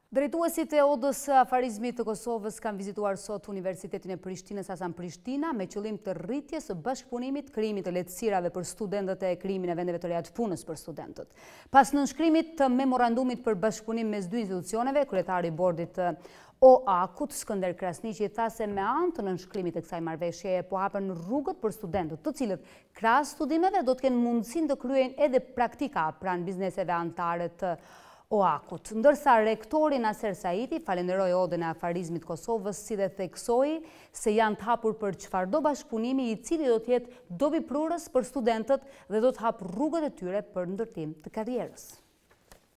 Drejtuesit e Odës afarizmit të Kosovës kanë vizituar sot Universitetin e Prishtinës Hasan Prishtina me qëllim të rritjes së bashkëpunimit, krijimit të lehtësirave për studentët e krijimin e vendeve të reja të punës për studentët. Pas nënshkrimit të memorandumit për bashkëpunim mes dy institucioneve, kryetari i bordit OAK-ut Skënder Krasniqi tha se me anë të nënshkrimit të kësaj marrëveshjeje po hapen rrugët për studentët, të cilët krahas studimeve do të kenë mundësinë të kryejnë edhe praktika pranë bizneseve anëtare të OAK-ut. Ndërsa rektori Naser Saiti falenderoi Odën e afarizmit Kosovës si dhe theksoi se janë të hapur për çfarëdo bashkëpunimi i cili do të jetë dobiprurës për studentët dhe do të hap rrugët e tyre për ndërtim të karrierës.